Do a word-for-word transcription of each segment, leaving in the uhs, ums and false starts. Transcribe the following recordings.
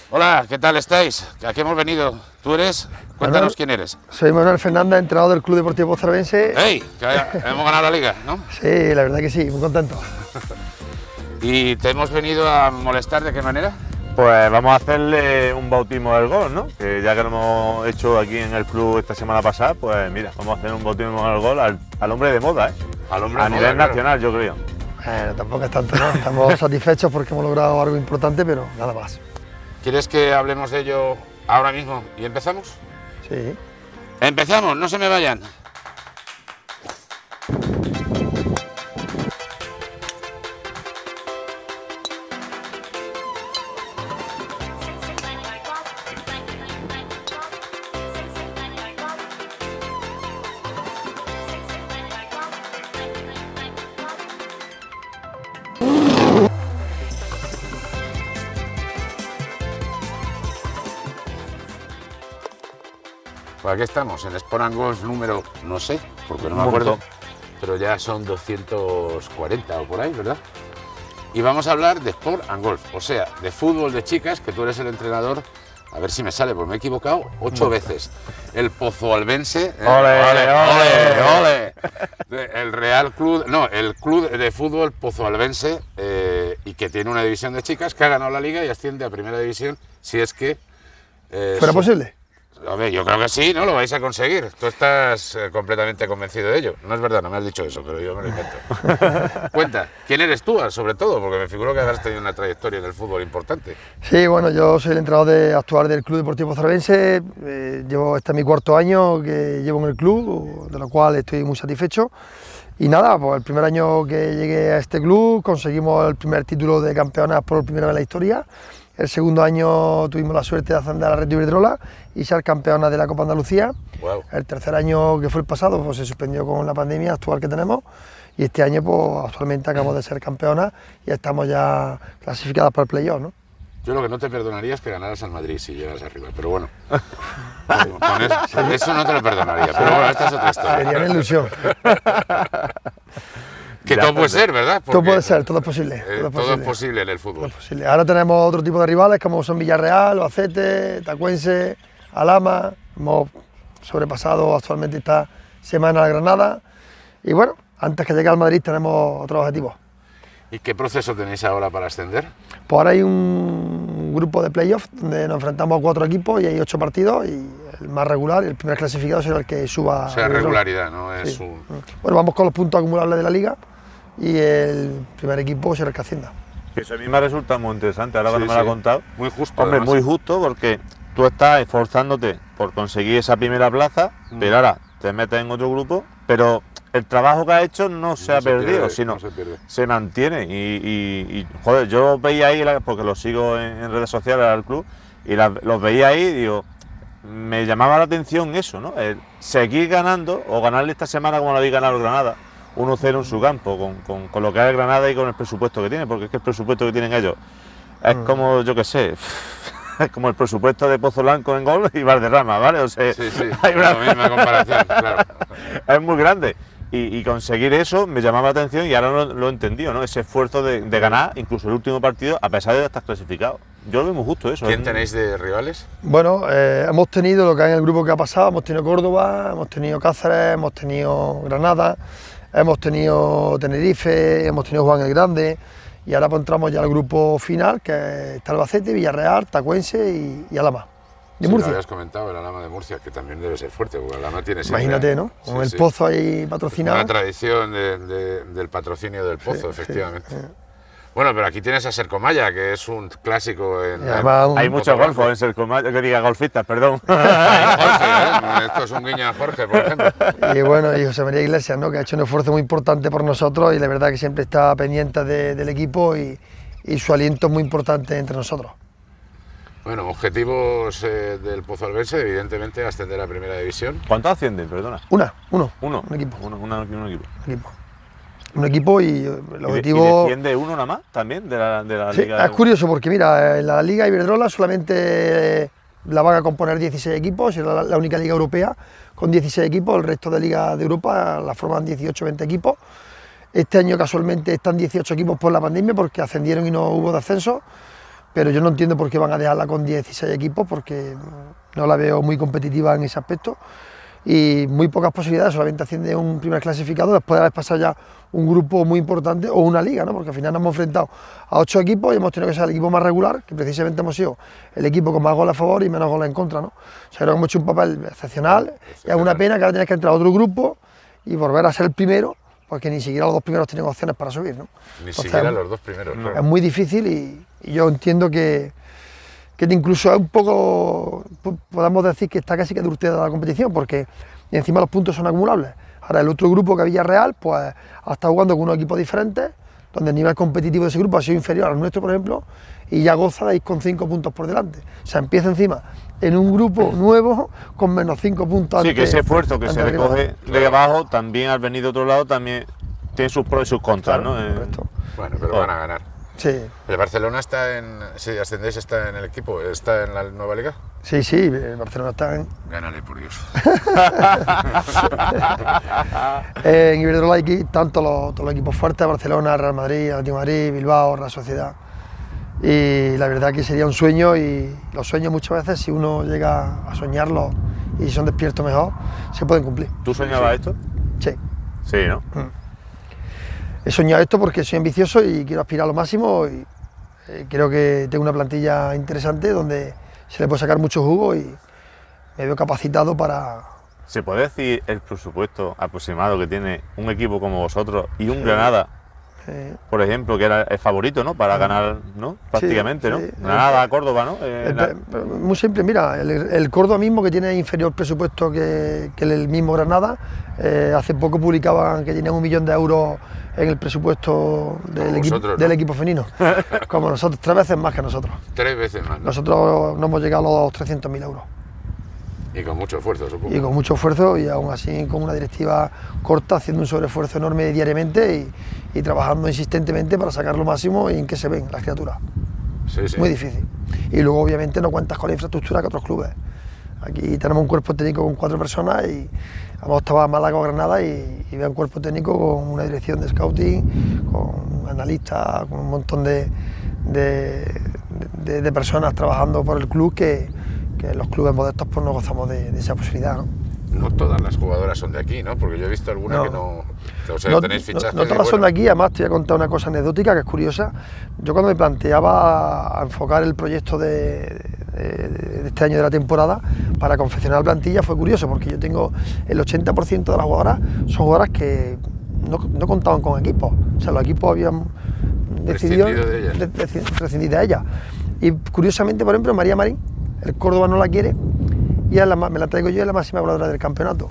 Hola, ¿qué tal estáis? ¿A qué hemos venido? ¿Tú eres? Cuéntanos Manuel, quién eres. Soy Manuel Fernández, entrenador del Club Deportivo Pozarbense. ¡Ey! Que hemos ganado la liga, ¿no? Sí, la verdad que sí, muy contento. ¿Y te hemos venido a molestar de qué manera? Pues vamos a hacerle un bautismo del gol, ¿no? Que ya que lo hemos hecho aquí en el club esta semana pasada, pues mira, vamos a hacer un bautismo del gol al, al hombre de moda, ¿eh? Al hombre a de nivel moda, nacional, claro. yo creo. Bueno, tampoco es tanto, ¿no? Estamos satisfechos porque hemos logrado algo importante, pero nada más. ¿Quieres que hablemos de ello ahora mismo y empezamos? Sí. ¡Empezamos! ¡No se me vayan! Pues aquí estamos, en Sport and Golf número, no sé, porque no me acuerdo, pero ya son doscientos cuarenta o por ahí, ¿verdad? Y vamos a hablar de Sport and Golf, o sea, de fútbol de chicas, que tú eres el entrenador, a ver si me sale, porque me he equivocado ocho veces. El Pozualbense, ¡Ole, ole, ole! ole! El Real Club, no, el Club de Fútbol Pozualbense, eh, y que tiene una división de chicas, que ha ganado la liga y asciende a primera división, si es que... Eh, ¿Fuera posible? A ver, yo creo que sí, ¿no? Lo vais a conseguir. Tú estás eh, completamente convencido de ello. No es verdad, no me has dicho eso, pero yo me lo invento. Cuenta, ¿quién eres tú, sobre todo? Porque me figuro que habrás tenido una trayectoria en el fútbol importante. Sí, bueno, yo soy el entrenador de, actual del Club Deportivo Pozarbense. Eh, llevo, este es mi cuarto año que llevo en el club, de lo cual estoy muy satisfecho. Y nada, pues el primer año que llegué a este club conseguimos el primer título de campeonas por primera vez en la historia. El segundo año tuvimos la suerte de ascender a la Red Iberdrola y ser campeona de la Copa Andalucía. Wow. El tercer año, que fue el pasado, pues se suspendió con la pandemia actual que tenemos, y este año pues actualmente acabamos de ser campeonas y estamos ya clasificadas para el playoff, ¿no? Yo lo que no te perdonaría es que ganaras al Madrid si llegas arriba, pero bueno, con, con eso, eso no te lo perdonaría, pero bueno, esta es otra historia. Sería una ilusión. Que ya, todo puede ser, ¿verdad? Porque, todo puede ser, todo es posible. Eh, todo, es todo posible. es posible en el fútbol. Todo es posible. Ahora tenemos otro tipo de rivales como son Villarreal, Albacete, Tacuense, Alhama. Hemos sobrepasado actualmente esta semana a Granada. Y bueno, antes que llegue al Madrid tenemos otros objetivos. ¿Y qué proceso tenéis ahora para ascender? Pues ahora hay un grupo de playoff donde nos enfrentamos a cuatro equipos y hay ocho partidos, y el más regular, el primer clasificado será el que suba. O sea, regularidad, ¿no? Es sí. un... Bueno, vamos con los puntos acumulables de la liga y el primer equipo será el que ascienda. Eso a mí me resulta muy interesante, ahora sí, que no me sí. lo has contado. Muy justo. Hombre, además. muy justo, porque tú estás esforzándote por conseguir esa primera plaza, mm. pero ahora te metes en otro grupo, pero el trabajo que has hecho no se no ha se perdido, pierde, sino no se, se mantiene. Y, y, y, joder, yo veía ahí, porque lo sigo en, en redes sociales al club, y la, los veía ahí y digo, me llamaba la atención eso, ¿no? El seguir ganando, o ganarle esta semana como lo habéis ganado el Granada, uno cero en su campo, con, con, con lo que es el Granada y con el presupuesto que tiene, porque es que el presupuesto que tienen ellos es como, yo qué sé, es como el presupuesto de Pozo Blanco en gol y Valderrama, ¿vale? O sea, sí, sí, hay una la misma comparación, claro. Es muy grande. Y, y conseguir eso me llamaba la atención y ahora lo, lo he entendido, ¿no? Ese esfuerzo de, de ganar incluso el último partido a pesar de estar clasificado. Yo lo veo muy justo eso. ¿Quién ¿eh? tenéis de rivales? Bueno, eh, hemos tenido lo que hay en el grupo que ha pasado, hemos tenido Córdoba, hemos tenido Cáceres, hemos tenido Granada, hemos tenido Tenerife, hemos tenido Juan el Grande, y ahora pues entramos ya al grupo final, que está Albacete, Villarreal, Tacuense y, y Alhama. De sí, Murcia. Lo habías comentado, el Alhama de Murcia, que también debe ser fuerte, porque el Alhama tiene... Imagínate, ¿no? Con sí, el sí. Pozo ahí patrocinado. Una tradición de, de, del patrocinio del Pozo, sí, efectivamente. Sí, sí. Bueno, pero aquí tienes a Sercomaya, que es un clásico en... Además, un hay muchos golfos en Sercomaya, que diga golfistas, perdón. Ay, Jorge, ¿eh? Esto es un guiño a Jorge, por ejemplo. Y bueno, y José María Iglesias, ¿no? Que ha hecho un esfuerzo muy importante por nosotros y la verdad que siempre está pendiente de, del equipo y, y su aliento es muy importante entre nosotros. Bueno, objetivos eh, del Pozualbense, evidentemente, ascender a Primera División. ¿Cuántos ascienden, perdona? Una, uno. Uno. Un equipo. Uno, una, un equipo. Un equipo. Un equipo y el ¿Y objetivo... ¿Y desciende uno nada más también de la, de la sí, Liga? Es curioso porque mira, en la Liga Iberdrola solamente la van a componer dieciséis equipos, es la, la única liga europea con dieciséis equipos, el resto de ligas de Europa la forman dieciocho o veinte equipos. Este año casualmente están dieciocho equipos por la pandemia porque ascendieron y no hubo descenso. pero yo no entiendo por qué van a dejarla con dieciséis equipos, porque no la veo muy competitiva en ese aspecto, y muy pocas posibilidades, solamente asciende un primer clasificado después de haber pasado ya un grupo muy importante o una liga, ¿no? Porque al final nos hemos enfrentado a ocho equipos y hemos tenido que ser el equipo más regular, que precisamente hemos sido el equipo con más goles a favor y menos goles en contra, ¿no? O sea, creo que hemos hecho un papel excepcional, y es una pena que ahora tienes que entrar a otro grupo y volver a ser el primero, porque ni siquiera los dos primeros tienen opciones para subir, ¿no? Ni Entonces, siquiera los dos primeros, no. Es muy difícil y, y yo entiendo que, que incluso es un poco, podemos decir que está casi que adulterada la competición, porque encima los puntos son acumulables. Ahora el otro grupo, que Villarreal, pues ha estado jugando con unos equipos diferentes, donde el nivel competitivo de ese grupo ha sido inferior al nuestro, por ejemplo, y ya goza de ir con cinco puntos por delante. O sea, empieza encima en un grupo nuevo con menos cinco puntos. Sí, ante, que ese esfuerzo que se recoge de abajo, también al venir de otro lado, también tiene sus pros y sus contras, claro, ¿no? Correcto. Bueno, pero van a ganar. Sí. ¿El Barcelona está en, si ascendéis, está en el equipo, está en la nueva liga? Sí, sí, el Barcelona está en... Gánale, por Dios. En Iberdrola hay tanto los, todos los equipos fuertes, Barcelona, Real Madrid, Atlético de Madrid, Bilbao, Real Sociedad. Y la verdad que sería un sueño, y los sueños muchas veces, si uno llega a soñarlos y si son despiertos mejor, se pueden cumplir. ¿Tú soñabas esto? Sí. Sí, ¿no? Mm. He soñado esto porque soy ambicioso y quiero aspirar a lo máximo, y eh, creo que tengo una plantilla interesante donde se le puede sacar mucho jugo y me veo capacitado para... ¿Se puede decir el presupuesto aproximado que tiene un equipo como vosotros y un Granada, Eh, por ejemplo, que era el favorito, ¿no? Para ganar, ¿no? Prácticamente, sí, ¿no? sí. Granada, Córdoba, ¿no? Eh, el, la... muy simple, mira, el, el Córdoba mismo, que tiene inferior presupuesto que, que el mismo Granada, eh, hace poco publicaban que tenían un millón de euros en el presupuesto del, equipo, vosotros, ¿no? del equipo femenino, como nosotros, tres veces más que nosotros. Tres veces más, ¿no? Nosotros no hemos llegado a los trescientos mil euros. Y con mucho esfuerzo, supongo. Y con mucho esfuerzo, y aún así con una directiva corta, haciendo un sobreesfuerzo enorme diariamente y, y trabajando insistentemente para sacar lo máximo y en que se ven las criaturas. Sí, sí. Muy difícil. Y luego obviamente no cuentas con la infraestructura que otros clubes. Aquí tenemos un cuerpo técnico con cuatro personas y hemos estado a Málaga o Granada y, y veo un cuerpo técnico con una dirección de scouting, con analistas, con un montón de, de, de, de personas trabajando por el club que, que los clubes modestos pues no gozamos de, de esa posibilidad, ¿no? No todas las jugadoras son de aquí, ¿no? Porque yo he visto algunas No. que no... O sea, No, tenéis fichajes... no, no todas son de aquí, además te voy a contar una cosa anecdótica que es curiosa. Yo cuando me planteaba a enfocar el proyecto de, de, de este año de la temporada para confeccionar la plantilla, fue curioso, porque yo tengo el ochenta por ciento de las jugadoras son jugadoras que no, no contaban con equipos. O sea, los equipos habían decidido Prescindido de ellas. de- de- prescindir de ellas. Y curiosamente, por ejemplo, María Marín, el Córdoba no la quiere, y es la, ma- me la traigo yo, es la máxima goleadora del campeonato.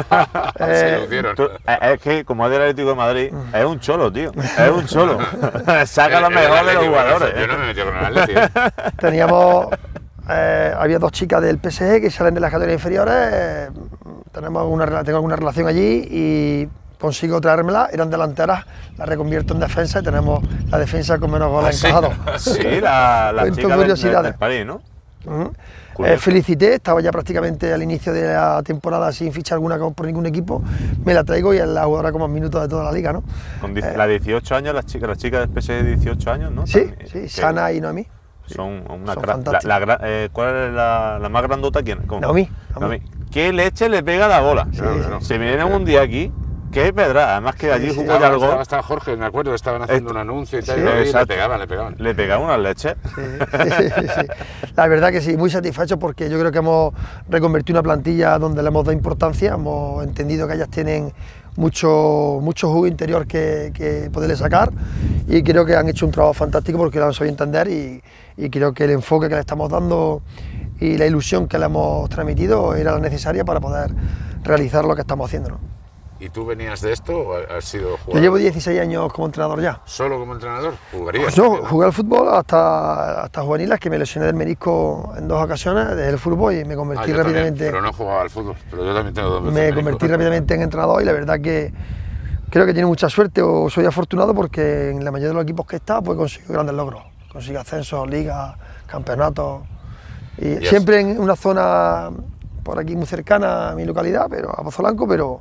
Se Eh, lo hicieron. Tú- eh, es que, como es del Atlético de Madrid, es un cholo, tío. Es un cholo. Saca lo El- el mejor de los Atlético, jugadores. Yo no me he metido con el Atlético. Teníamos, eh, había dos chicas del P S G que salen de las categorías inferiores, eh, tenemos una, rela- tengo alguna relación allí y consigo traérmelas, eran delanteras, las reconvierto en defensa y tenemos la defensa con menos goles ¿Ah, sí? encajados. Sí, la, la Cuento chica del, del, curiosidades. del París, ¿no? Ujú. Curioso. Eh, felicité, estaba ya prácticamente al inicio de la temporada sin fichar alguna co- por ningún equipo, me la traigo y es la jugadora con más minutos de toda la liga, ¿no? Con die- Eh, la dieciocho años, las chicas, las chicas del P S G de dieciocho años, ¿no? Sí, También, sí, que Sana y Noemí. Son una son cra- la, fantásticas. la gra- eh, ¿Cuál es la, la más grandota? ¿Quién? ¿Cómo? Naomi, Naomi. ¿Qué leche le pega a la bola? Claro, claro. Se viene un día aquí, que es verdad. Además que allí sí. jugó ya Estaba, algo, estaba, estaba Jorge, me acuerdo, estaban haciendo Esto- un anuncio y tal, Sí, y lo vi, y le exacto. pegaban, le pegaban. le pega unas leches. Sí, sí, sí, sí. La verdad que sí, muy satisfecho porque yo creo que hemos reconvertido una plantilla donde le hemos dado importancia, hemos entendido que ellas tienen mucho, mucho jugo interior que, que poderle sacar y creo que han hecho un trabajo fantástico porque lo han sabido entender y, y creo que el enfoque que le estamos dando y la ilusión que le hemos transmitido era la necesaria para poder realizar lo que estamos haciendo, ¿no? ¿Y tú venías de esto o has sido jugador? Yo llevo dieciséis años como entrenador ya. ¿Solo como entrenador? ¿Jugarías? Pues no, también, ¿no? jugué al fútbol hasta, hasta juveniles, que me lesioné del menisco en dos ocasiones, dejé el fútbol y me Ah, convertí yo también, rápidamente, pero no jugaba al fútbol, pero yo también tengo dos veces me menisco. convertí rápidamente en entrenador y la verdad que creo que tiene mucha suerte o soy afortunado porque en la mayoría de los equipos que he estado pues consigo grandes logros, consigo ascensos, ligas, campeonatos y Y siempre en una zona por aquí muy cercana a mi localidad, pero a Pozo Blanco, pero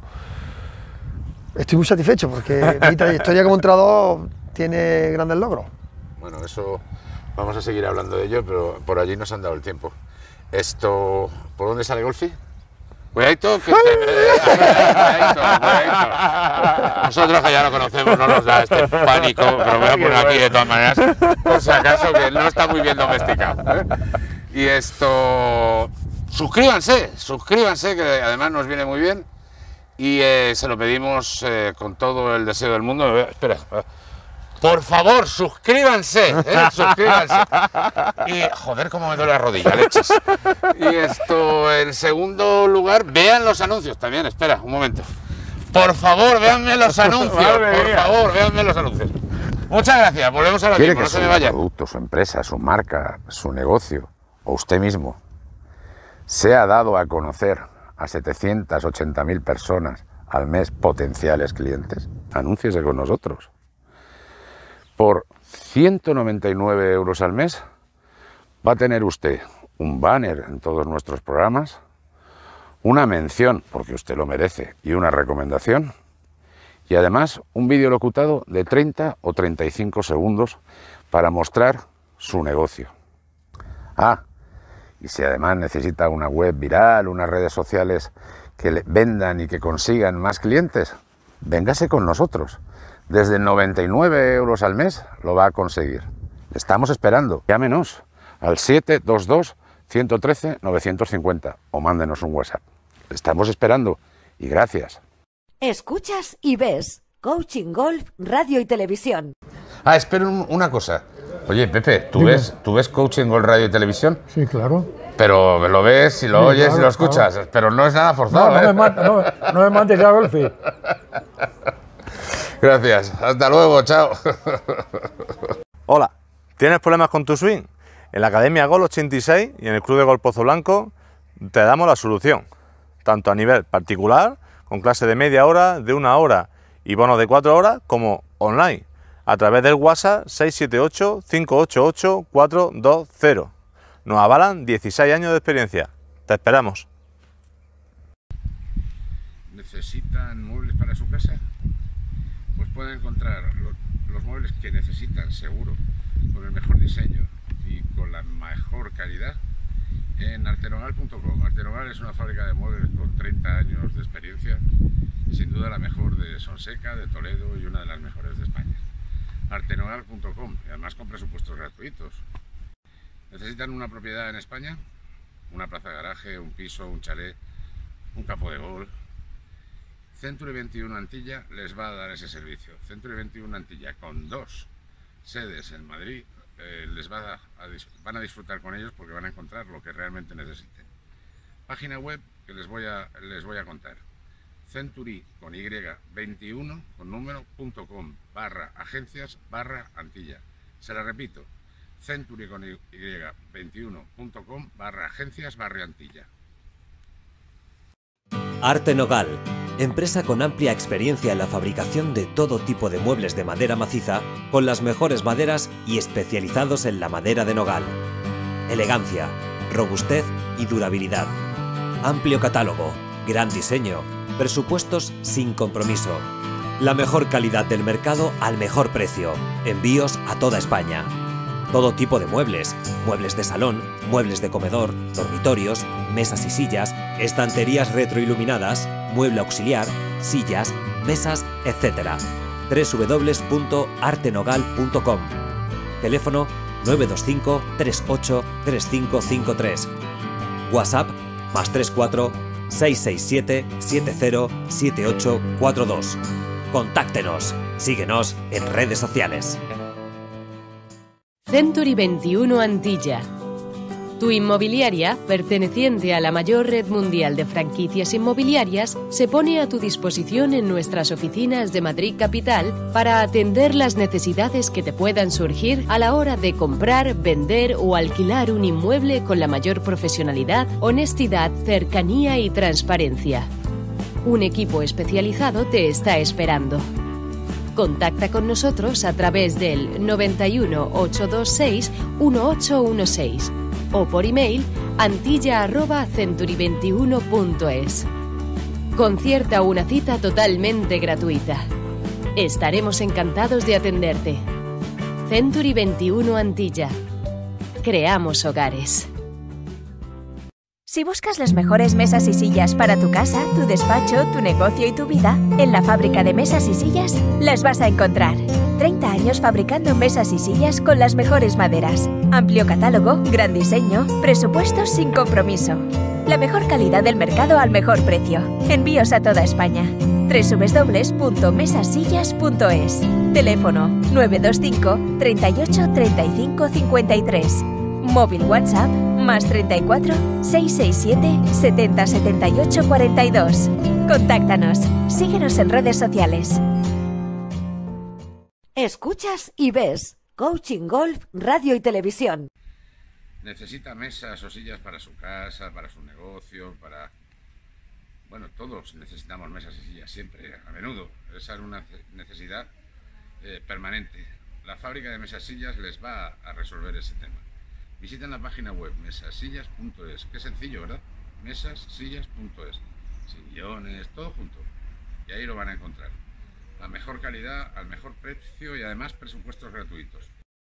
estoy muy satisfecho porque mi trayectoria como entrenador tiene grandes logros. Bueno, eso Vamos a seguir hablando de ello, pero por allí nos han dado el tiempo. Esto... ¿Por dónde sale Golfi? Cuidadito, que te... cuidadito, cuidadito. Nosotros que ya lo conocemos no nos da este pánico, pero voy a poner aquí de todas maneras, por si acaso, que no está muy bien domesticado, ¿eh? Y esto... Suscríbanse, suscríbanse, que además nos viene muy bien. Y eh, se lo pedimos eh, con todo el deseo del mundo. Espera... Por favor, suscríbanse, ¿eh? Suscríbanse. Y, joder, cómo me duele la rodilla, leches. Y esto, en segundo lugar, vean los anuncios también. Espera, un momento. Por favor, véanme los anuncios. Por favor, véanme los anuncios. Muchas gracias, volvemos a la ¿Quiere misma, que no se me vaya. Su producto, su empresa, su marca, su negocio, o usted mismo, sea dado a conocer a setecientas ochenta mil personas al mes potenciales clientes? Anúnciese con nosotros. Por ciento noventa y nueve euros al mes va a tener usted un banner en todos nuestros programas, una mención, porque usted lo merece, y una recomendación, y además un vídeo locutado de treinta o treinta y cinco segundos para mostrar su negocio. Ah, y si además necesita una web viral, unas redes sociales que le vendan y que consigan más clientes, véngase con nosotros. Desde noventa y nueve euros al mes lo va a conseguir. Le estamos esperando. Llámenos al siete dos dos, uno uno tres, nueve cinco cero o mándenos un WhatsApp. Le estamos esperando y gracias. Escuchas y ves Coaching Golf, Radio y Televisión. Ah, espera un, una cosa. Oye, Pepe, ¿tú ves, ¿tú ves Coaching Golf, Radio y Televisión? Sí, claro. Pero lo ves y lo sí, oyes claro, y lo escuchas, claro. Pero no es nada forzado, no, no, ¿eh? me manda, no, no me mandes ya, Golfi. Gracias, hasta luego, chao. Hola, ¿tienes problemas con tu swing? En la Academia Gol ochenta y seis y en el Club de Golf Pozo Blanco te damos la solución, tanto a nivel particular, con clase de media hora, de una hora y bonos de cuatro horas, como online, a través del WhatsApp seis siete ocho, cinco ocho ocho, cuatro dos cero. Nos avalan dieciséis años de experiencia. Te esperamos. ¿Necesitan muebles para su casa? Pues pueden encontrar los, los muebles que necesitan, seguro, con el mejor diseño y con la mejor calidad en artenogal punto com. Artenogal es una fábrica de muebles con treinta años de experiencia y sin duda la mejor de Sonseca, de Toledo y una de las mejores de España. artenogal punto com, y además con presupuestos gratuitos. ¿Necesitan una propiedad en España? Una plaza de garaje, un piso, un chalet, un campo de golf. Century veintiuno Antilla les va a dar ese servicio. Century veintiuno Antilla, con dos sedes en Madrid, eh, les va a, a, van a disfrutar con ellos porque van a encontrar lo que realmente necesiten. Página web que les voy a, les voy a contar. Century con Y veintiuno con número punto com barra agencias barra Antilla. Se la repito. Century con Y veintiuno punto com barra agencias barra Antilla. Arte Nogal, empresa con amplia experiencia en la fabricación de todo tipo de muebles de madera maciza, con las mejores maderas y especializados en la madera de nogal. Elegancia, robustez y durabilidad. Amplio catálogo, gran diseño, presupuestos sin compromiso. La mejor calidad del mercado al mejor precio. Envíos a toda España. Todo tipo de muebles, muebles de salón, muebles de comedor, dormitorios, mesas y sillas, estanterías retroiluminadas, mueble auxiliar, sillas, mesas, etcétera. doble u doble u doble u punto artenogal punto com. Teléfono nueve dos cinco, tres ocho, tres cinco cinco tres. WhatsApp más tres cuatro, seis seis siete, siete cero, siete ocho cuatro dos. Contáctenos. Síguenos en redes sociales. Century veintiuno Antilla. Tu inmobiliaria, perteneciente a la mayor red mundial de franquicias inmobiliarias, se pone a tu disposición en nuestras oficinas de Madrid Capital para atender las necesidades que te puedan surgir a la hora de comprar, vender o alquilar un inmueble con la mayor profesionalidad, honestidad, cercanía y transparencia. Un equipo especializado te está esperando. Contacta con nosotros a través del noventa y uno, ochocientos veintiséis, dieciocho dieciséis o por email antilla arroba century veintiuno punto es. Concierta una cita totalmente gratuita. Estaremos encantados de atenderte. Century veintiuno Antilla. creamos hogares. Si buscas las mejores mesas y sillas para tu casa, tu despacho, tu negocio y tu vida, en la Fábrica de Mesas y Sillas las vas a encontrar. treinta años fabricando mesas y sillas con las mejores maderas. Amplio catálogo, gran diseño, presupuestos sin compromiso. La mejor calidad del mercado al mejor precio. Envíos a toda España. doble u doble u doble u punto mesasillas punto es. Teléfono nueve dos cinco, treinta y ocho, treinta y cinco, cincuenta y tres. Móvil WhatsApp más treinta y cuatro, seiscientos sesenta y siete, setenta, setenta y ocho, cuarenta y dos. Contáctanos. Síguenos en redes sociales. Escuchas y ves Coaching Golf, Radio y Televisión. Necesita mesas o sillas para su casa, para su negocio, para... Bueno, todos necesitamos mesas y sillas siempre, a menudo. Esa es una necesidad eh, permanente. La Fábrica de Mesas y Sillas les va a resolver ese tema. Visiten la página web mesasillas punto es. Qué sencillo, ¿verdad? mesasillas punto es. Sillones, todo junto. Y ahí lo van a encontrar. La mejor calidad, al mejor precio y además presupuestos gratuitos.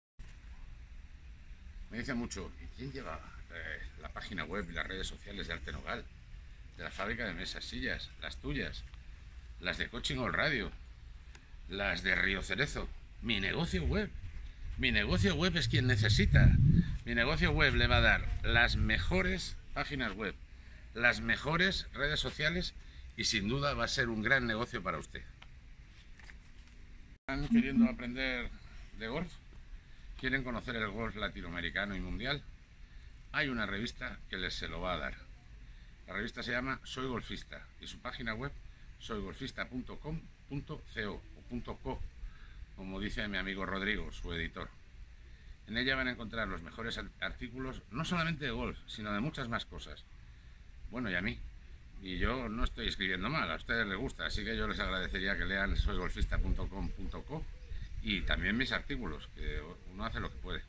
Me dicen mucho, ¿y quién lleva eh, la página web y las redes sociales de Arte Nogal? De la Fábrica de Mesas Sillas, las tuyas, las de Coaching Golf Radio, las de Río Cerezo. Mi negocio web. Mi negocio web es quien necesita. Mi negocio web le va a dar las mejores páginas web, las mejores redes sociales y sin duda va a ser un gran negocio para usted. ¿Están queriendo aprender de golf? ¿Quieren conocer el golf latinoamericano y mundial? Hay una revista que les se lo va a dar. La revista se llama Soy Golfista y su página web soy golfista punto com punto co o .co, como dice mi amigo Rodrigo, su editor. En ella van a encontrar los mejores artículos, no solamente de golf, sino de muchas más cosas. Bueno, y a mí. Y yo no estoy escribiendo mal, a ustedes les gusta, así que yo les agradecería que lean soy golfista punto com punto co y también mis artículos, que uno hace lo que puede.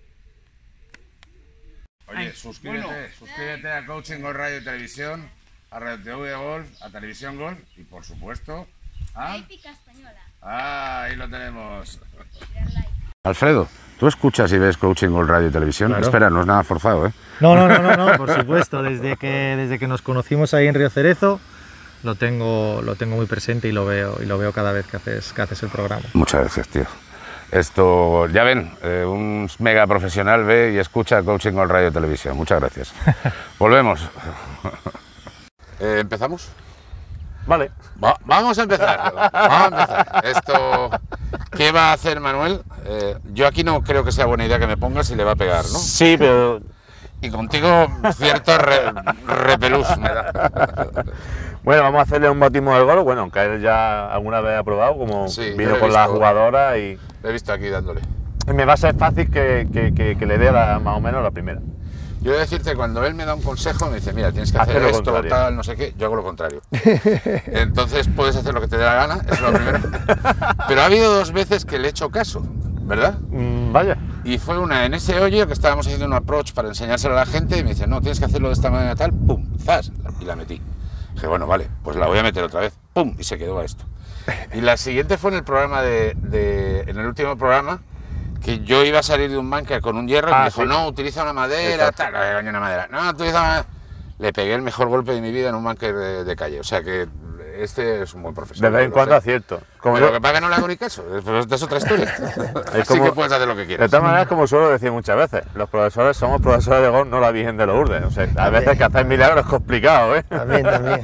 Oye, Ay, suscríbete, bueno. suscríbete a Coaching Golf Radio y Televisión, a Radio T V Golf, a Televisión Golf y por supuesto a... Épica Española. Ah, ahí lo tenemos. Alfredo, ¿tú escuchas y ves Coaching Golf Radio y Televisión? Claro. Espera, no es nada forzado, ¿eh? No, no, no, no, no, por supuesto. Desde que, desde que nos conocimos ahí en Río Cerezo, lo tengo, lo tengo muy presente y lo veo, y lo veo cada vez que haces, que haces el programa. Muchas gracias, tío. Esto, ya ven, eh, un mega profesional ve y escucha Coaching Golf Radio y Televisión. Muchas gracias. Volvemos. eh, ¿Empezamos? Vale. Va, vamos a empezar. Vamos a empezar. Esto, ¿qué va a hacer Manuel? Eh, yo aquí no creo que sea buena idea que me pongas y le va a pegar, ¿no? Sí, pero... Y contigo cierto re, repelús me da. Bueno, vamos a hacerle un bautismo del golf, bueno, aunque él ya alguna vez ha probado, como sí, vino con la jugadora y... Lo he visto aquí dándole. Y me va a ser fácil que, que, que, que le dé la, más o menos la primera. Yo he de decirte, cuando él me da un consejo, me dice, mira, tienes que hacer, hacer esto, contrario. tal, no sé qué, yo hago lo contrario. Entonces puedes hacer lo que te dé la gana, eso es lo primero. Pero ha habido dos veces que le he hecho caso, ¿verdad? Mm, vaya. Y fue una en ese hoyo que estábamos haciendo un approach para enseñárselo a la gente y me dice, no, tienes que hacerlo de esta manera tal, pum, zas, y la metí. Dije, bueno, vale, pues la voy a meter otra vez, pum, y se quedó a esto. Y la siguiente fue en el programa de, de en el último programa, que yo iba a salir de un bunker con un hierro y ah, me dijo, sí. no, utiliza una madera, Exacto. tal, coño, una madera, no, utiliza una... Le pegué el mejor golpe de mi vida en un bunker de, de calle, o sea que este es un buen profesor. De vez en cuando acierto. Como Pero yo... lo que pasa es que no le hago ni caso, esta es otra historia. Es como... Así que puedes hacer lo que quieras. De todas maneras, como suelo decir muchas veces, los profesores somos profesores de golf, no la Virgen de los Urdes. O sea, a veces que hacer milagros es complicado, ¿eh? También, también.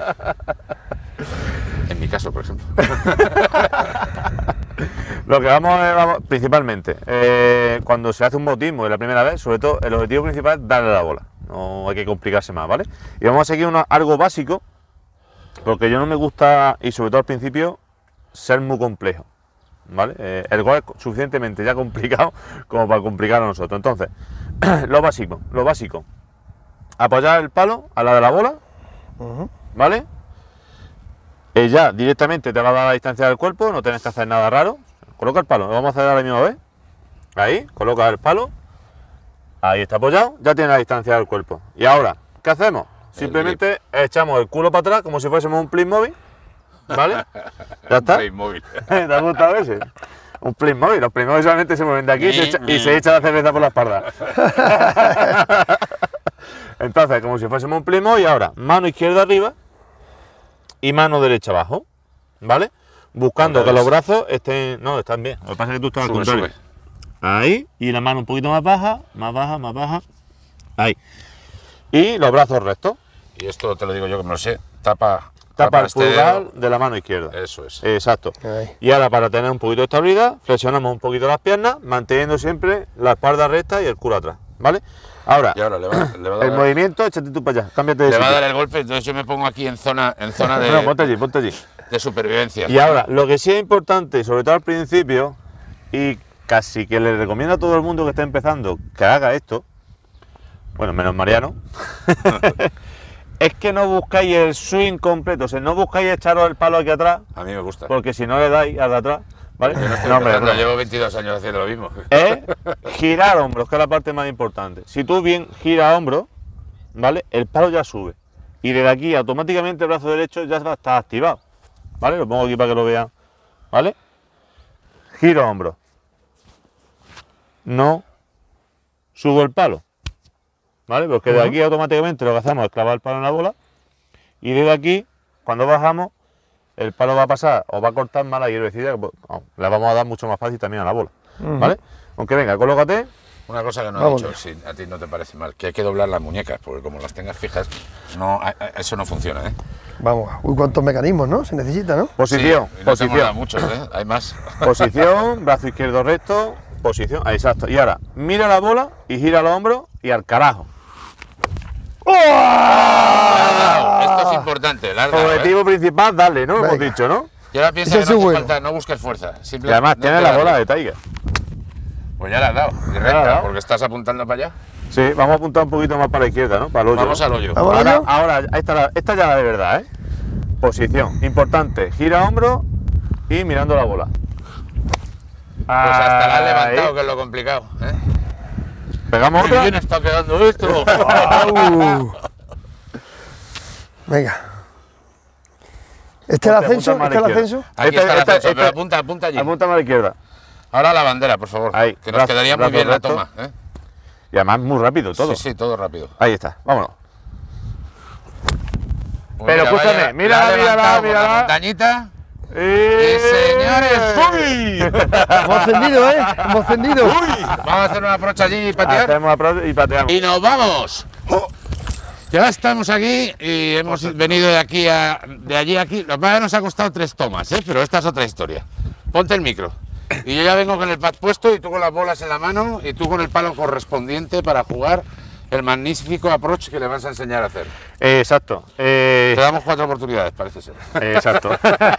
En mi caso, por ejemplo. Lo que vamos, a, vamos principalmente, eh, cuando se hace un bautismo de la primera vez, sobre todo, el objetivo principal es darle la bola. No hay que complicarse más, ¿vale? Y vamos a seguir uno, algo básico, porque yo no me gusta, y sobre todo al principio, ser muy complejo, ¿vale? Eh, el golf es suficientemente ya complicado como para complicar a nosotros. Entonces, lo básico, lo básico, apoyar el palo a la de la bola, uh-huh. ¿vale? Eh, ya directamente te va a dar la distancia del cuerpo, no tienes que hacer nada raro. Coloca el palo, lo vamos a hacer a la misma vez. Ahí, coloca el palo. Ahí está apoyado, ya tiene la distancia del cuerpo. Y ahora, ¿qué hacemos? Simplemente echamos el culo para atrás como si fuésemos un Playmobil, ¿vale? Ya está. Playmobil. ¿Te ha gustado ese? Un Playmobil, los Playmobil solamente se mueven de aquí y se echa, y se echa la cerveza por la espalda. Entonces, como si fuésemos un Playmobil, y ahora mano izquierda arriba y mano derecha abajo, ¿vale? Buscando que los brazos estén... No, están bien, lo que pasa es que tú estás al contrario. Ahí, y la mano un poquito más baja, más baja, más baja, ahí. Y los brazos rectos. Y esto te lo digo yo que me lo sé, tapa... Tapa el pulgar de la mano izquierda. Eso es. Exacto. Ahí. Y ahora, para tener un poquito de estabilidad, flexionamos un poquito las piernas, manteniendo siempre la espalda recta y el culo atrás, ¿vale? Ahora, y ahora le va, le va a dar el movimiento, échate tú para allá, cámbiate de Le sitio. va a dar el golpe, entonces yo me pongo aquí en zona, en zona de... No, ponte allí, ponte allí. De supervivencia. Y ahora, lo que sí es importante, sobre todo al principio, y casi que le recomiendo a todo el mundo que esté empezando que haga esto, bueno, menos Mariano, es que no buscáis el swing completo, o sea, no buscáis echaros el palo aquí atrás. A mí me gusta. Porque si no le dais al de atrás, ¿vale? Yo no estoy no, hombre, empezando, no. Llevo veintidós años haciendo lo mismo. Es girar hombros, que es la parte más importante. Si tú bien giras hombros, ¿vale? El palo ya sube. Y desde aquí automáticamente el brazo derecho ya va a estar activado. ¿Vale? Lo pongo aquí para que lo vean. ¿Vale? Giro hombros. No subo el palo. ¿Vale? Porque de aquí automáticamente lo que hacemos es clavar el palo en la bola. Y desde aquí, cuando bajamos, el palo va a pasar o va a cortar más la hierbecilla, que le vamos a dar mucho más fácil también a la bola. Uh-huh. ¿Vale? Aunque venga, colócate. Una cosa que no he dicho, si a ti no te parece mal, que hay que doblar las muñecas, porque como las tengas fijas, no, eso no funciona, ¿eh? Vamos, uy, cuántos mecanismos, ¿no? Se necesita, ¿no? Posición, sí, no posición. Muchos, ¿eh? Hay más. Posición, brazo izquierdo recto, posición, ah, exacto. Y ahora, mira la bola y gira los hombros y al carajo. ¡Oh! ¡Oh! Esto es importante, la verdad, objetivo ¿eh? principal, dale, ¿no? Venga. Hemos dicho, ¿no? Y ahora piensa que no hace falta, no busques fuerza. Y además no tiene la bola de Tiger. Pues ya la has dado, y recta, porque estás apuntando para allá. Sí, vamos a apuntar un poquito más para la izquierda, ¿no? Para el hoyo. Vamos al hoyo. Ahora, ahora esta, la, esta ya la de verdad, ¿eh? Posición, importante, gira hombros y mirando la bola. Pues hasta la has levantado, ahí, que es lo complicado, ¿eh? ¿Pegamos otra? Muy bien está quedando esto. Venga. ¿Este es el ascenso? ¿Este es el ascenso? Aquí este, está el este, ascenso, este, pero apunta, apunta allí. Apunta a la izquierda. Ahora la bandera, por favor. Ahí, que nos brazo, quedaría muy bien recto. La toma, ¿eh? Y además muy rápido todo. Sí, sí, todo rápido. Ahí está, vámonos. Pues pero mira, escúchame, vaya, mírala, mírala, mírala. La montañita. Y, y señores, ¡uy! Hemos ascendido, ¿eh? Hemos ascendido. ¡Uy! Vamos a hacer una aprocha allí y patear. Hacemos aprocha y pateamos. Y nos vamos. Oh. Ya estamos aquí y hemos José. venido de aquí a, de allí a aquí. Lo que nos ha costado tres tomas, ¿eh? Pero esta es otra historia. Ponte el micro. Y yo ya vengo con el pad puesto y tú con las bolas en la mano y tú con el palo correspondiente para jugar el magnífico approach que le vas a enseñar a hacer. Eh, exacto. Eh... Te damos cuatro oportunidades, parece ser. Eh, exacto.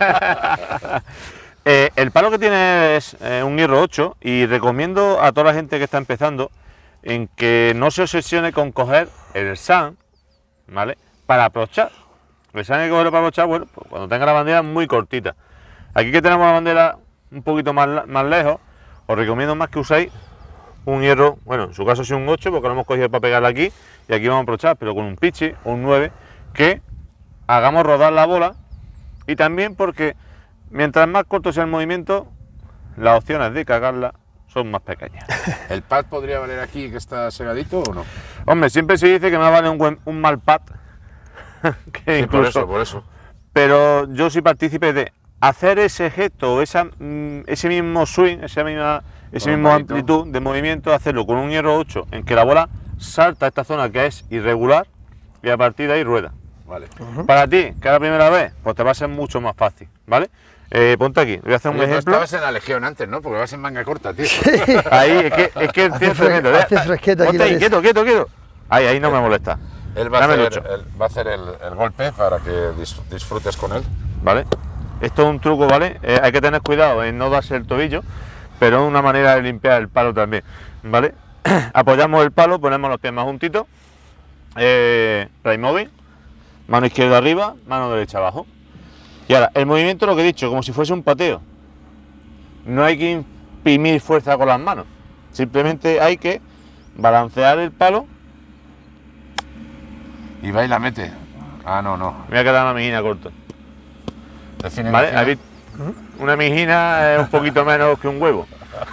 eh, el palo que tiene es eh, un hierro ocho y recomiendo a toda la gente que está empezando en que no se obsesione con coger el S A N, ¿vale? Para aprovechar. El S A N hay que cogerlo para aprovechar, bueno, pues cuando tenga la bandera muy cortita. Aquí que tenemos la bandera un poquito más, más lejos, os recomiendo más que uséis un hierro, bueno, en su caso sí un ocho, porque lo hemos cogido para pegarla aquí, y aquí vamos a aprovechar, pero con un pichi o un nueve, que hagamos rodar la bola, y también porque mientras más corto sea el movimiento, las opciones de cagarla son más pequeñas. ¿El pad podría valer aquí que está segadito o no? Hombre, siempre se dice que más vale un, buen, un mal pad que sí, incluso, por eso, por eso. Pero yo soy partícipe de hacer ese gesto, esa, ese mismo swing, esa misma, ese mismo amplitud de movimiento, hacerlo con un hierro ocho, en que la bola salta a esta zona que es irregular y a partir de ahí rueda. Vale. Uh-huh. Para ti, que es la primera vez, pues te va a ser mucho más fácil, ¿vale? Eh, ponte aquí, voy a hacer un Oye, ejemplo. Estabas en la Legión antes, ¿no? Porque vas en manga corta, tío. Sí. Ahí, es que, es que el tío es tremendo. Hace fresqueta aquí. Ponte ahí, quieto, quieto, quieto. Ahí, ahí no me molesta. Él va a hacer, el, va a hacer el, el golpe para que disfrutes con él. ¿Vale? Esto es un truco, ¿vale? Eh, hay que tener cuidado en no darse el tobillo, pero es una manera de limpiar el palo también, ¿vale? Apoyamos el palo, ponemos los pies más juntitos, eh, right móvil, mano izquierda arriba, mano derecha abajo. Y ahora, el movimiento lo que he dicho, como si fuese un pateo. No hay que imprimir fuerza con las manos, simplemente hay que balancear el palo. Y va y la mete. Ah, no, no. Me voy a quedar una mejina corta. Define ¿Vale? ¿Has, Una mijina es un poquito menos que un huevo.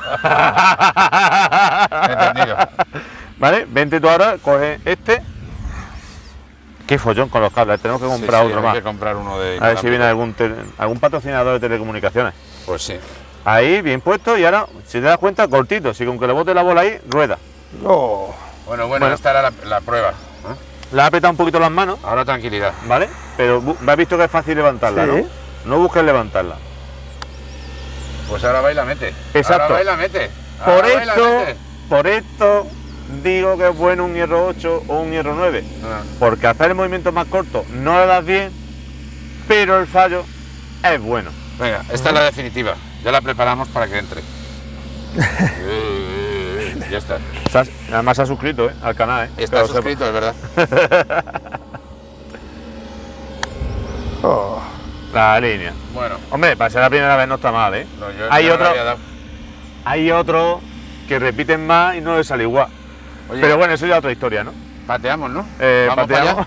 Entendido. ¿Vale? Vente tú ahora, coge este. Qué follón con los cables, tenemos que comprar sí, sí, otro hay más. que comprar uno de a ver si viene algún, algún patrocinador de telecomunicaciones. Pues sí. Ahí, bien puesto, y ahora, si te das cuenta, cortito. Si con que le bote la bola ahí, rueda. Oh. Bueno, bueno, bueno, esta era la, la prueba. ¿eh? Le ha apretado un poquito las manos. Ahora tranquilidad. ¿Vale? Pero me has visto que es fácil levantarla, sí. ¿no? No busques levantarla. Pues ahora va y la mete. Exacto. Ahora va y la mete. Por ahora esto, mete. por esto digo que es bueno un hierro ocho o un hierro nueve. Ah. Porque hacer el movimiento más corto no le das bien, pero el fallo es bueno. Venga, esta uh-huh. es la definitiva. Ya la preparamos para que entre. Ya está. Además se ha suscrito ¿eh? al canal. ¿eh? Está suscrito, es verdad. oh. La línea. Bueno. Hombre, para ser la primera vez no está mal, ¿eh? No, yo, hay yo otro, no hay otro que repiten más y no les sale igual. Oye, pero bueno, eso ya es otra historia, ¿no? Pateamos, ¿no? Eh, Vamos pateamos.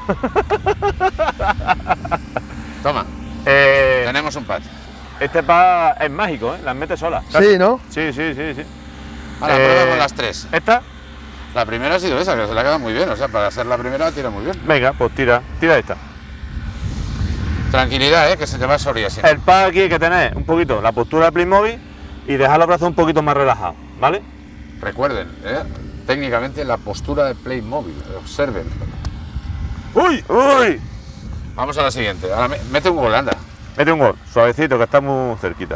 Toma. Eh, Tenemos un pat. Este pat es mágico, ¿eh? Las mete solas. Sí, ¿no? Sí, sí, sí, sí. Ahora, eh, prueba con las tres. ¿Esta? La primera ha sido esa, que se le ha quedado muy bien. O sea, para ser la primera tira muy bien. Venga, pues tira, tira esta. Tranquilidad, ¿eh? Que se te va a psoriasis. El pad aquí hay que tener un poquito la postura de Playmobil y dejar los brazos un poquito más relajados, ¿vale? Recuerden, ¿eh? Técnicamente la postura de Playmobil. Observen. ¡Uy! ¡Uy! Vamos a la siguiente. Ahora mete un gol, anda. Mete un gol, suavecito, que está muy cerquita.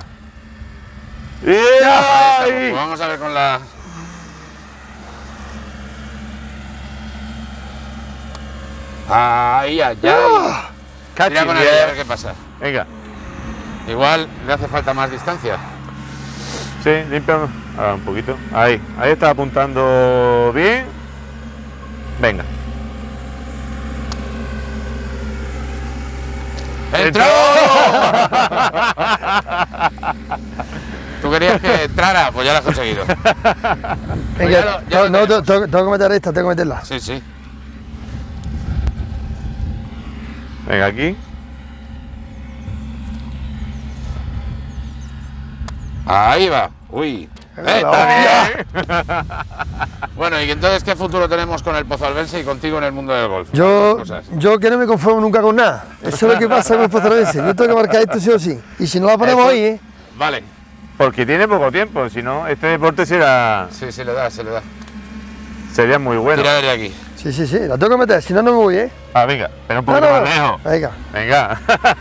¡Yeah! Pues vamos a ver con la... Ahí, ya, ya. ¡Ah! Mira con el a ver qué pasa. Venga. Igual le hace falta más distancia. Sí, limpia ah, un poquito. Ahí, ahí está apuntando bien. Venga. ¡Entró! ¿Tú querías que entrara? Pues ya lo has conseguido. Venga, pues ya lo, ya no, no tengo, tengo que meter esta, tengo que meterla. Sí, sí. Venga, aquí. Ahí va. Uy. Eh, está bien. Bueno, y entonces, ¿qué futuro tenemos con el Pozalbense y contigo en el mundo del golf? Yo, yo que no me conformo nunca con nada. Eso es lo que pasa con el Pozalbense. Yo tengo que marcar esto sí o sí. Y si no la ponemos ahí, ¿eh? Vale. Porque tiene poco tiempo, si no, este deporte será... Sí, se le da, se le da. Sería muy bueno. Tira de aquí. Sí, sí, sí, la tengo que meter, si no, no me voy, ¿eh? Ah, venga, pero un poquito no, no. más lejos. Venga. Venga.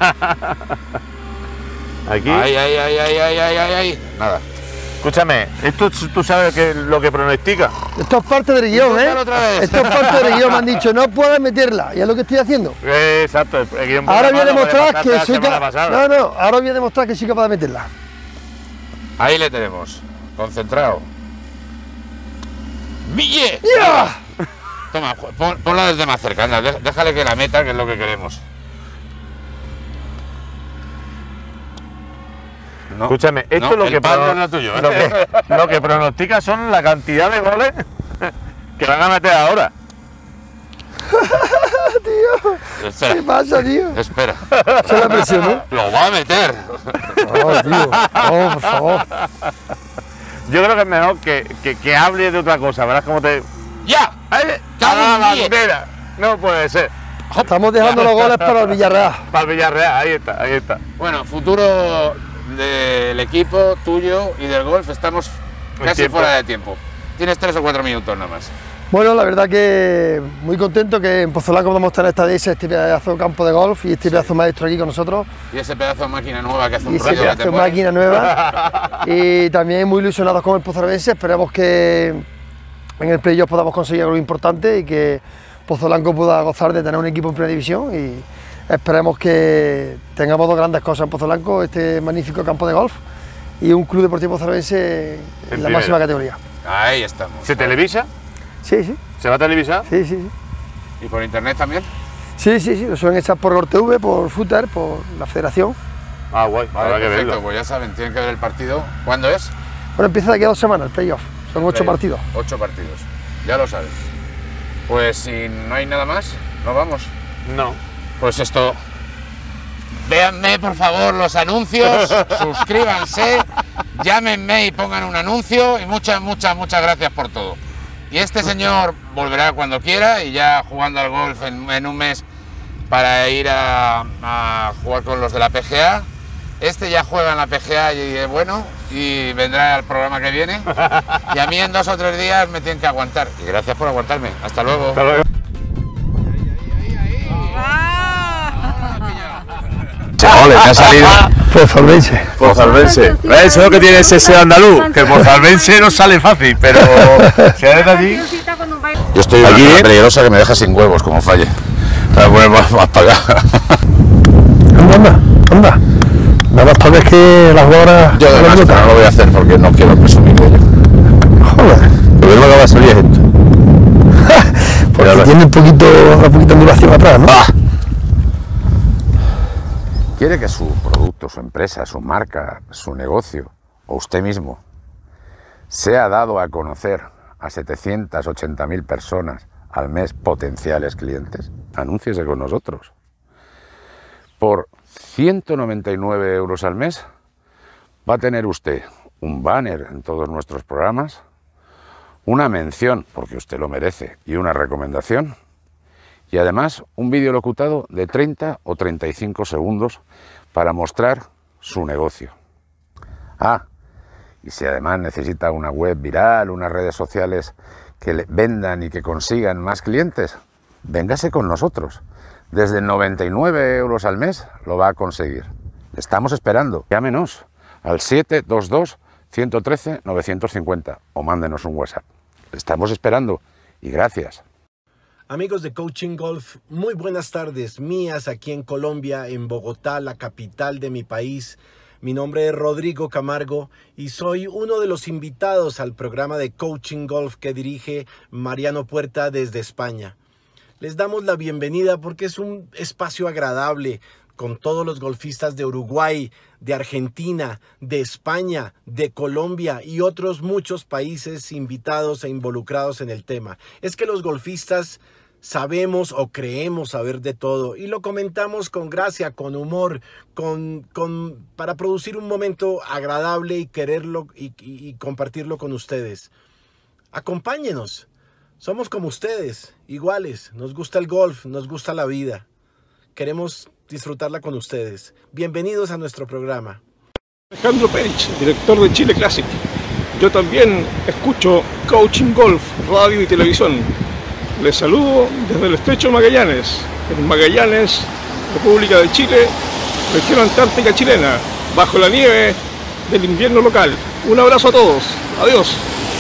Aquí. Ay, ay, ay, ay, ay, ay, ay, ay. Nada. Escúchame, esto tú sabes que lo que pronostica. Esto es parte del guión, ¿eh? Otra vez. Esto es parte del guión, me han dicho, no puedes meterla, y es lo que estoy haciendo. Eh, exacto, el guión. Ahora voy a demostrar que soy capaz. No, no, ahora voy a demostrar que soy capaz de meterla. Ahí le tenemos, concentrado. ¡Mille! ¡Ya! Toma, pon, ponla desde más cerca, anda, déjale que la meta, que es lo que queremos. No, Escúchame, esto no, lo, que no es tuyo, ¿eh? lo, que, lo que pronostica son la cantidad de goles que van a meter ahora. Tío, espera. ¿Qué pasa, tío? Espera. Esa es la presión, ¿eh? Lo va a meter. Oh, tío. Oh, por favor. Yo creo que es mejor que, que, que hables de otra cosa, verás cómo te... ¡Ya! ¡Ah, la bandera! No puede ser. Estamos dejando los goles para el Villarreal. Para el Villarreal, ahí está, ahí está. Bueno, futuro del equipo, tuyo y del golf, estamos casi fuera de tiempo. Tienes tres o cuatro minutos nada más. Bueno, la verdad que muy contento que en Pozolanco podamos tener esta D S, este pedazo de campo de golf y este sí. pedazo maestro aquí con nosotros. Y ese pedazo de máquina nueva que hace un y ruido. ese pedazo de máquina nueva. Y también muy ilusionados con el Pozalbense, esperemos que en el playoff podamos conseguir algo importante y que Pozolanco pueda gozar de tener un equipo en primera división y esperemos que tengamos dos grandes cosas en Pozolanco, este magnífico campo de golf y un club deportivo pozalbense en, en la máxima categoría. Ahí estamos. ¿Se televisa? Sí, sí. ¿Se va a televisar? Sí, sí, sí. ¿Y por internet también? Sí, sí, sí, lo suelen echar por GorTV, por Footer, por la federación. Ah, guay, vale, habrá que perfecto, verlo. Pues ya saben, tienen que ver el partido. ¿Cuándo es? Bueno, empieza de aquí a dos semanas el playoff, son ocho Play. partidos. Ocho partidos, ya lo sabes. Pues si no hay nada más, ¿nos vamos? No. Pues esto véanme por favor los anuncios, suscríbanse, llámenme y pongan un anuncio y muchas, muchas, muchas gracias por todo. Y este señor volverá cuando quiera y ya jugando al golf en, en un mes para ir a, a jugar con los de la P G A. Este ya juega en la P G A y es bueno y vendrá al programa que viene. Y a mí en dos o tres días me tienen que aguantar. Y gracias por aguantarme. Hasta luego. Hasta luego. Ole, me ha salido. Forzalbense. Forzalbense. ¿Ves? Eso es lo que tiene ese ese andaluz, que Forzalbense no sale fácil, pero si eres de allí. Yo estoy aquí una peligrosa que me deja sin huevos, como falle. Voy a poner más, más para acá. Anda, anda, anda. Nada más tal vez que las jugadoras. Yo además no, no lo voy a hacer porque no quiero presumir de ello. Joder. Lo que no me acaba de salir es esto. Porque tiene un poquito, una poquita ondulación atrás, ¿no? Ah. ¿Quiere que su producto, su empresa, su marca, su negocio o usted mismo sea dado a conocer a setecientas ochenta mil personas al mes potenciales clientes? Anúnciese con nosotros. Por ciento noventa y nueve euros al mes va a tener usted un banner en todos nuestros programas, una mención, porque usted lo merece, y una recomendación. Y además un vídeo locutado de treinta o treinta y cinco segundos para mostrar su negocio. Ah, y si además necesita una web viral, unas redes sociales que le vendan y que consigan más clientes, véngase con nosotros. Desde noventa y nueve euros al mes lo va a conseguir. Le estamos esperando. Llámenos al siete dos dos, uno uno tres, nueve cinco cero o mándenos un WhatsApp. Le estamos esperando y gracias. Amigos de Coaching Golf, muy buenas tardes mías aquí en Colombia, en Bogotá, la capital de mi país. Mi nombre es Rodrigo Camargo y soy uno de los invitados al programa de Coaching Golf que dirige Mariano Puerta desde España. Les damos la bienvenida porque es un espacio agradable con todos los golfistas de Uruguay, de Argentina, de España, de Colombia y otros muchos países invitados e involucrados en el tema. Es que los golfistas sabemos o creemos saber de todo y lo comentamos con gracia, con humor, con, con, para producir un momento agradable y quererlo y, y, y compartirlo con ustedes. Acompáñenos, somos como ustedes, iguales, nos gusta el golf, nos gusta la vida, queremos disfrutarla con ustedes. Bienvenidos a nuestro programa. Alejandro Perich, director de Chile Classic. Yo también escucho Coaching Golf, radio y televisión. Les saludo desde el Estrecho de Magallanes, en Magallanes, República de Chile, región antártica chilena, bajo la nieve del invierno local. Un abrazo a todos. Adiós.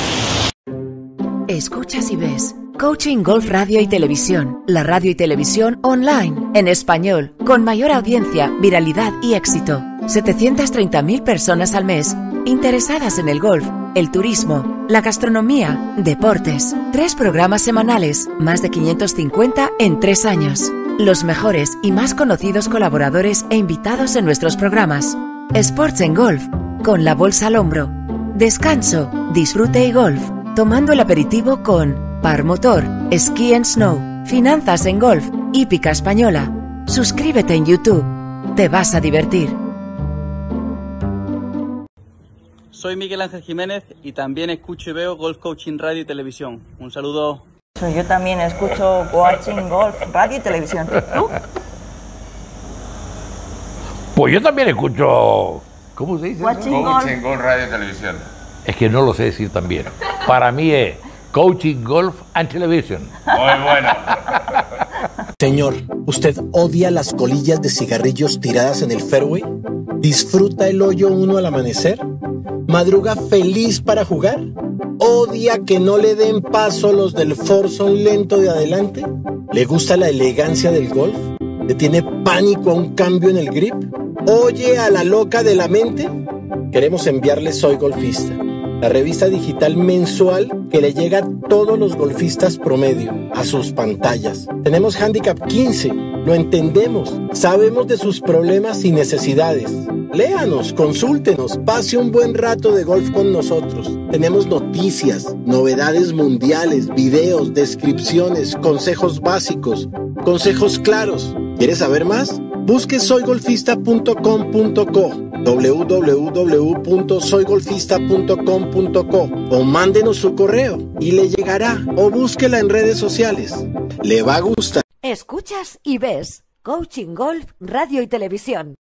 Escuchas y ves Coaching Golf Radio y Televisión, la radio y televisión online, en español, con mayor audiencia, viralidad y éxito. setecientas treinta mil personas al mes interesadas en el golf, el turismo, la gastronomía, deportes. Tres programas semanales, más de quinientos cincuenta en tres años. Los mejores y más conocidos colaboradores e invitados en nuestros programas. Sports en Golf, con la bolsa al hombro. Descanso, disfrute y golf, tomando el aperitivo con Par Motor, Ski and Snow, Finanzas en Golf, Hípica Española. Suscríbete en YouTube, te vas a divertir. Soy Miguel Ángel Jiménez y también escucho y veo Golf Coaching Radio y Televisión. Un saludo. Yo también escucho Coaching Golf Radio y Televisión. ¿Tú? Pues yo también escucho... ¿Cómo se dice? Coaching Golf Radio y Televisión. Es que no lo sé decir también. Para mí es Coaching Golf and Television. Muy bueno. Señor, ¿usted odia las colillas de cigarrillos tiradas en el fairway? ¿Disfruta el hoyo uno al amanecer? ¿Madruga feliz para jugar? ¿Odia que no le den paso los del foursome lento de adelante? ¿Le gusta la elegancia del golf? ¿Le tiene pánico a un cambio en el grip? ¿Oye a la loca de la mente? Queremos enviarle Soy Golfista, la revista digital mensual que le llega a todos los golfistas promedio, a sus pantallas. Tenemos Handicap quince, lo entendemos, sabemos de sus problemas y necesidades. Léanos, consúltenos, pase un buen rato de golf con nosotros. Tenemos noticias, novedades mundiales, videos, descripciones, consejos básicos, consejos claros. ¿Quieres saber más? Busque soy golfista punto com punto co, w w w punto soy golfista punto com punto co o mándenos su correo y le llegará, o búsquela en redes sociales. Le va a gustar. Escuchas y ves Coaching Golf Radio y Televisión.